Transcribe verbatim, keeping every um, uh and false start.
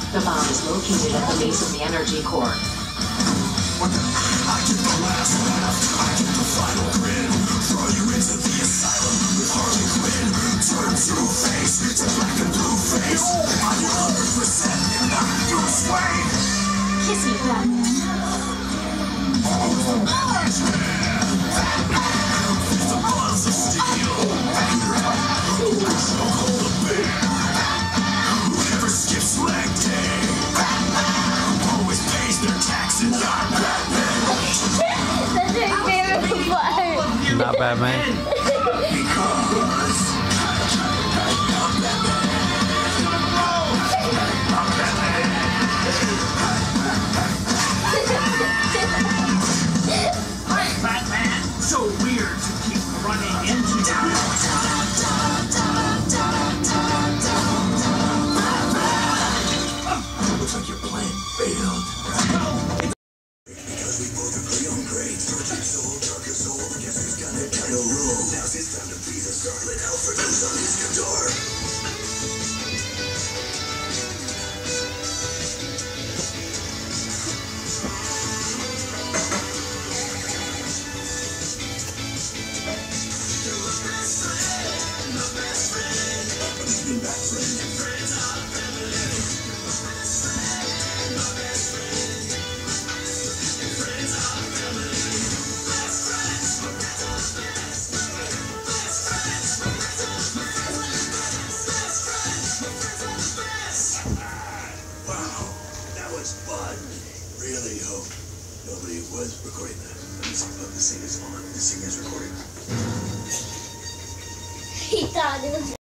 The bomb is located at the base of the energy core. What the? I get the last laugh, I get the final grin. Throw you into the asylum with Harley Quinn. Turn Two-Face to black and blue face. I'm one hundred percent not Bruce Wayne. Kiss me, Batman. Oh, the Batman! With the buzz of steel. Who can hold a bear? Who never skips leg day? Always pays their taxes. Not Batman. That's my favorite part. Not Batman. Because I'm Batman. I'm Batman. Hey, Batman! So weird to keep running into you. Looks like your plan failed. Because we both agree on grades. Virgin soul, darkest soul. Guess who's got that title role? Now's his time to be the Scarlet Alfred who's on his guitar. You're my best friend, my best friend. He's been back friend. Friends are family. You're my best friend, my best friend. Friends are family. Best friends, my friends are the best. Best friends, my friends are the best. Best friends, my friends are the best. Wow, that was fun. Really hope nobody was recording that. Let me see if the thing is on. This thing is recording. He thought it was